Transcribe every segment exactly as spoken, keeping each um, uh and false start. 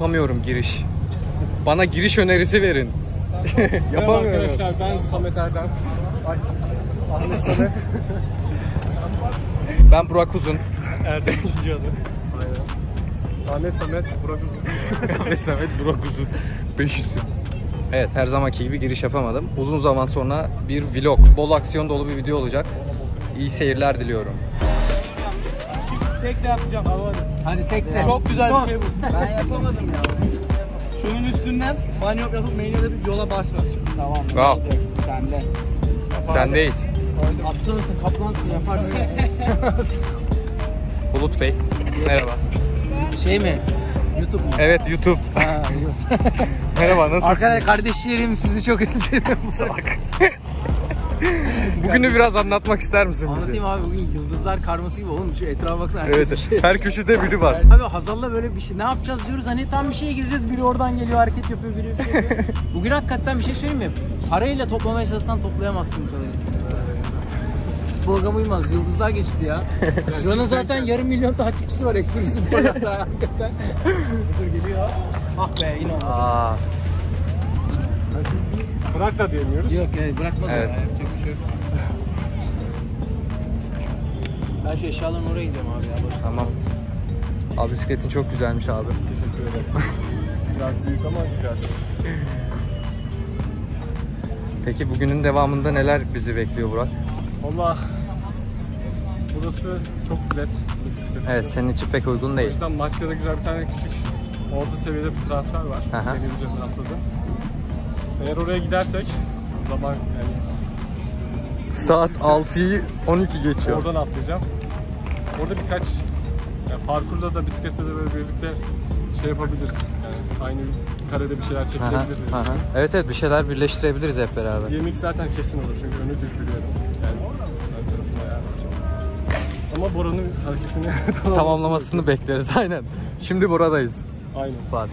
yapamıyorum giriş. Bana giriş önerisi verin. Yapamıyorum. Arkadaşlar ben Samet Erdem. Ay, Ahmet Samet. Ben Burak Uzun. Erdem ikinci adı. Aynen. Ahmet Samet, Burak Uzun. Ahmet Samet, Burak Uzun. beş yüz. Evet, her zamanki gibi giriş yapamadım. Uzun zaman sonra bir vlog, bol aksiyon dolu bir video olacak. İyi seyirler diliyorum. Tek de yapacağım. Hadi tek de. Çok güzel bir şey bu. Ben yapamadım ya. Şunun üstünden banyo yapıp mail edip yola basma. Tamam. Wow. İşte sende. Sendeyiz. Aslansın, kaplansın, yaparsın. Bulut Bey, merhaba. Şey mi? YouTube mu? Evet, YouTube. Ha, Merhaba, nasılsınız? arkadaşlar kardeşlerim, sizi çok özledim. Bugünü biraz anlatmak ister misin bize? Anlatayım abi, bugün yıldızlar karması gibi oğlum, şu etrafa baksana, herkes Evet, bir şey. her köşede biri var. Abi Hazal'la böyle bir şey, ne yapacağız diyoruz, hani tam bir şeye gireceğiz, biri oradan geliyor, hareket yapıyor, biri bir şey yapıyor. Bugün hakikaten bir şey söyleyeyim mi? Parayla toplamaya çalışsan toplayamazsın bu kadar insan. Program uymaz, yıldızlar geçti ya. Şu an zaten yarım milyon takipçisi var ekstremizm programda hakikaten. Dur geliyor. Ah be, yine oldu. Aa, Şimdi biz bırak da diyemiyoruz. Yok yani bırakmaz evet. ya, yapacak bir şey yok. Ben şu eşyaların oraya gidiyorum abi ya. Boş. tamam. Abi bisikletin çok güzelmiş abi. Teşekkür ederim. Biraz büyük ama güzel. Peki bugünün devamında neler bizi bekliyor Burak? Valla burası çok flat bir bisiklet. Evet, senin için pek uygun O değil. yüzden Maçka'da güzel bir tane küçük orta seviyede bir transfer var. Aha. Benim üzerinden atladı. Eğer oraya gidersek zaman yani Saat altıyı on iki geçiyor. oradan atlayacağım. Orada birkaç yani parkurda da bisiklette de böyle birlikte şey yapabiliriz. Yani aynı karede bir şeyler Aha, çekilebiliriz. aha. Evet evet, bir şeyler birleştirebiliriz hep beraber. yirmi iki zaten kesin olur çünkü önü düz biliyorum. Yani ön tarafında ayar var. Ama Bora'nın hareketini Tamamlamasını bekleriz aynen. Şimdi buradayız. Aynen. Pardon.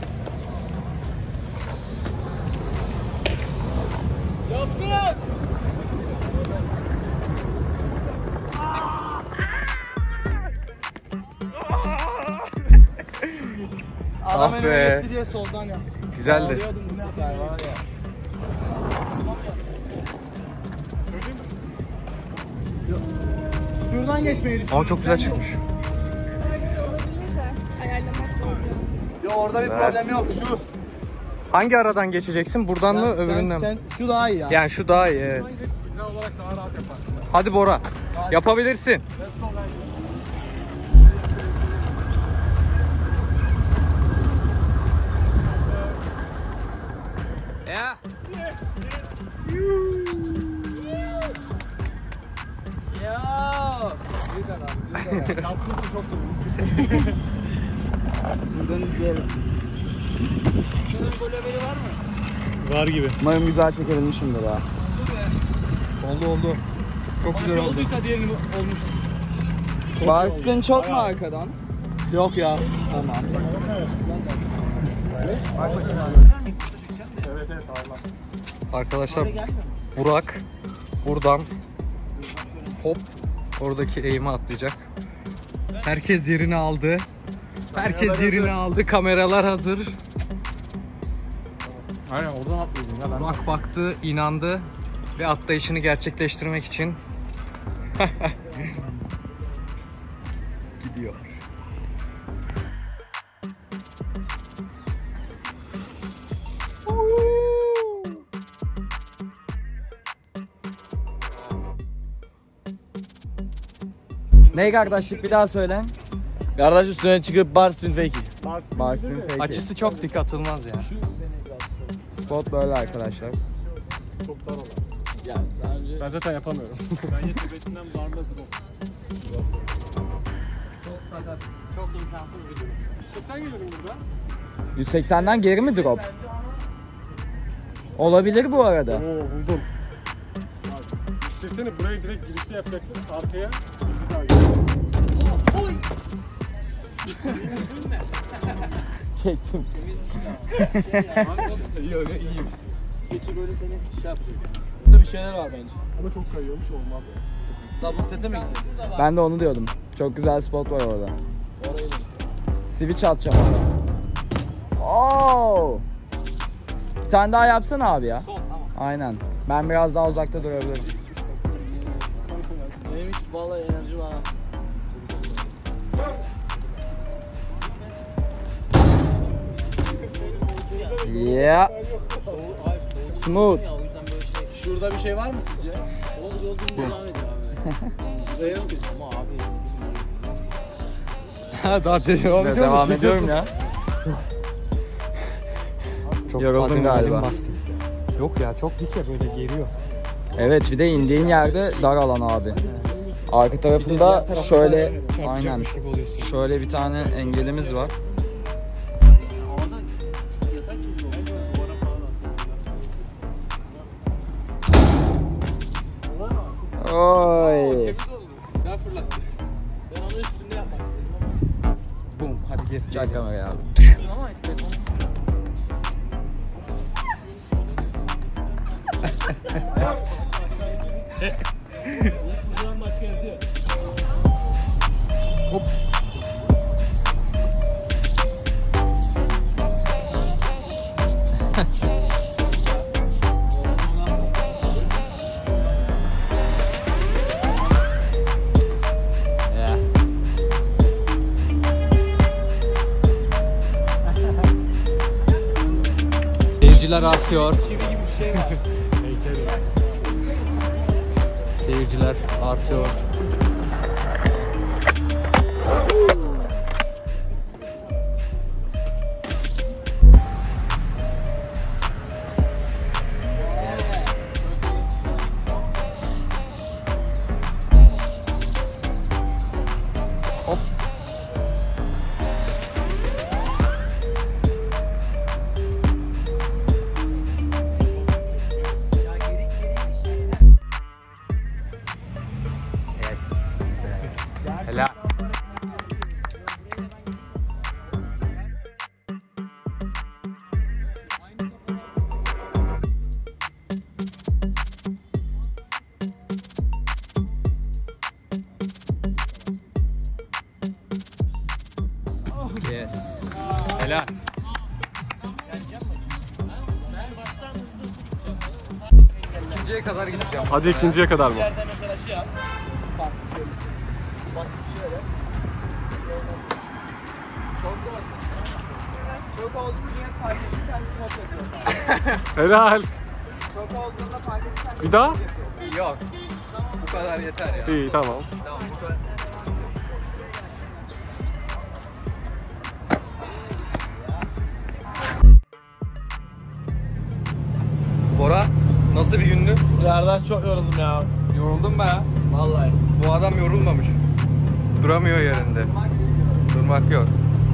Adam Ah önüme be. geçti diye soldan ya. Güzeldi. Ağlıyordun bu sefer var ya. Şuradan geçmeyi düşünüyorum. Ama çok güzel çıkmış. Ayarlamak zor. Yo orada bir Versin. problem yok. Şu. Hangi aradan geçeceksin? Buradan mı, Sen- öbüründen mi? sen, şu daha iyi ya. Yani şu daha iyi, evet. Güzel olarak daha rahat yaparsın. Hadi Bora. Yapabilirsin. Ya. Ya. Güzel abi. Güzel. Yaptığın için çok sevindim. Buradan izleyelim. Şunun gol haberi var mı? Var gibi. Umarım güzel çekebilmişimdir ha. Oldu oldu. Çok Güzel güzel oldu. olduysa diğerini olmuş. Bar spin çok mu Bayağı. arkadan? Yok ya. Tamam. Evet evet Allah. Arkadaşlar Burak buradan hop oradaki eğimi atlayacak. Herkes yerini aldı. Herkes yerini aldı. Kameralar hazır. Aynen oradan atlayacaksın ya ben. Burak baktı, inandı ve atlayışını gerçekleştirmek için gidiyor. Ne kardeşlik bir daha söyle. Kardeş üstüne çıkıp bar spin fake. Bar spin fake. Açısı çok dik atılmaz ya. Spot böyle arkadaşlar. Çok dar olan. Yani daha önce Ben zaten yapamıyorum. ben yetmesinden barladım. Çok sakat. Çok imkansız bir durum. yüz seksen gelirim burada. yüz seksenden geri mi drop? Olabilir bu arada. Oo buldum. Abi, yüz sekseni buraya direkt girişte yapacaksın. Arkaya bir daha gel. Çektim. İyi öyle iyiyim. Skeci böyle seni şey yapacak. Burada bir şeyler var bence. Ama çok kayıyormuş olmaz ya. Çok riskli. Double set'e mi gitsin? Ben de onu diyordum. Çok güzel spot var orada. Oraya gidelim. Switch atacağım orada. tane daha yapsana abi ya. Sol tamam. Aynen. Ben biraz daha uzakta durabilirim. Benim hiç vallahi enerji var. Yeah. Smooth. Ya o yüzden böyle şey. Şurada bir şey var mı sizce? Oldu olduğunu devam ediyor abi. Buraya yok. Ama abi. Ha daha devam ediyor Devam musun? ediyorum ya. Çok Yoruldun adrenalin galiba. bastı. Yok ya çok dik ya böyle geriyor. Evet, bir de indiğin yerde dar alan abi. Arka tarafında şöyle, aynen, şöyle bir tane engelimiz var. Havada yatak çiziyor. Duvara falan aslında. Oy. Ben fırlattım. Ben onun üstünde yapmak istedim ama. Bum hadi gir. Çak kamerayı abi. Ama beton. Buradan başka yazıyor. Hop. Yeah. Seyirciler artıyor. Çivi gibi bir şey var. Seyirciler artıyor. Hop. Ya geri geri bir şeyler. Yes. Helal. Yes. Helal. İkinciye kadar gideceğim. Hadi ikinciye kadar mı? Yerde mesela şey yap. Farklı böyle. Basit şöyle. Çok zor. Çok olduğunu niye fark ettiysen stop yapıyorsun. Helal. Çok olduğunda fark ettiysen Bir daha? Yok. Bu kadar yeter ya. İyi tamam. Tamam bu kadar. Bora nasıl bir gündü? Yerden çok yoruldum ya. Yoruldun be ya. Vallahi. Bu adam yorulmamış. Duramıyor yerinde. Durmak yok.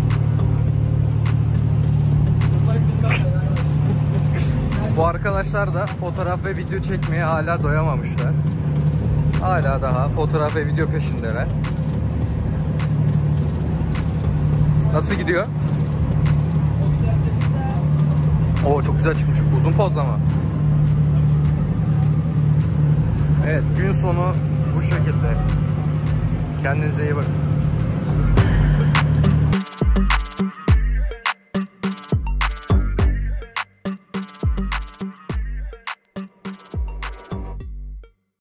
Bu arkadaşlar da fotoğraf ve video çekmeye hala doyamamışlar. Hala daha fotoğraf ve video peşindeler. Nasıl gidiyor? Oo çok güzel çıkmış. Uzun pozlama. Evet, gün sonu bu şekilde. Kendinize iyi bakın.